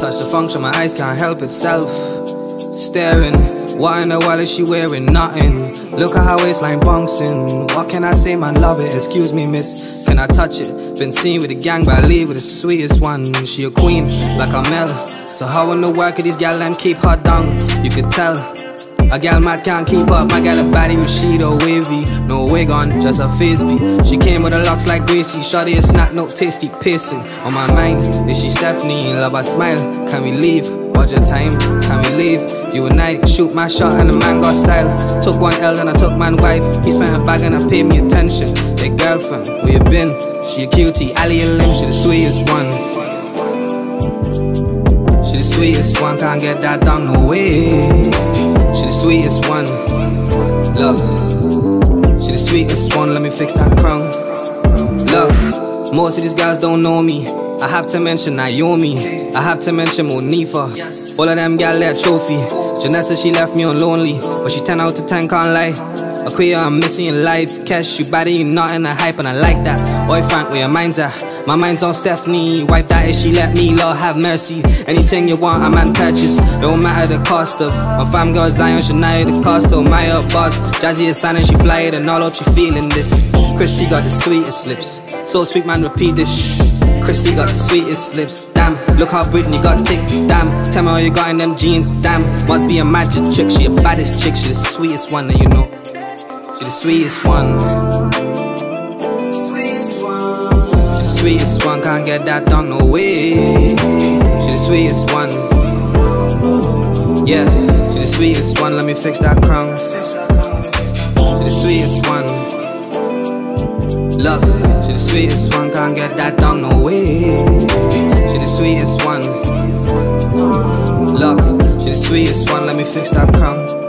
touch the function, my eyes can't help itself. Staring, what in the world is she wearing? Nothing. Look at her waistline bouncing. What can I say, man, love it. Excuse me, miss, can I touch it? Been seen with the gang, but I leave with the sweetest one. She a queen, like a Mel. So how in the world could these gal them keep her down? You could tell a gal mad can't keep up. I got a body with sheet or wavy, no wig on, just a frisbee. She came with her locks like Gracie. Shawty a snack, no tasty pissing. On my mind, is she Stephanie? Love her smile, can we leave? Watch your time, can we leave? You and I, shoot my shot and the man got style. Took one L and I took man wife. He spent a bag and I paid me attention. Hey girlfriend, where you been? She a cutie, Ali and Lim, she the sweetest one. She the sweetest one, can't get that down, no way. She the sweetest one, love. She the sweetest one, let me fix that crown. Love, most of these guys don't know me. I have to mention Naomi, I have to mention Monifa. All of them gal let trophy. Janessa, she left me on lonely, but she 10 out of 10, can't lie. A queer, I'm missing in life. Cash, you body, you not in a hype, and I like that. Boy Frank, where your mind's at? My mind's on Stephanie. Wipe that if she let me, Lord have mercy. Anything you want, a man purchase. Don't matter the cost of. My fam girl Zion, Shania the cost of. My up boss, Jazzy is signing, she fly it, and all up she feeling this. Christy got the sweetest lips. So sweet, man, repeat this shh. Christy got the sweetest lips. Damn, look how Britney got thick. Damn, tell me how you got in them jeans. Damn, must be a magic trick. She a baddest chick, she the sweetest one, and you know she the sweetest one. She the sweetest one, can't get that down, no way. She the sweetest one. Yeah, she the sweetest one, let me fix that crown. She the sweetest one. Love, she the sweetest one, can't get that down, no way. She the sweetest one. Love, she the sweetest one, let me fix that crown.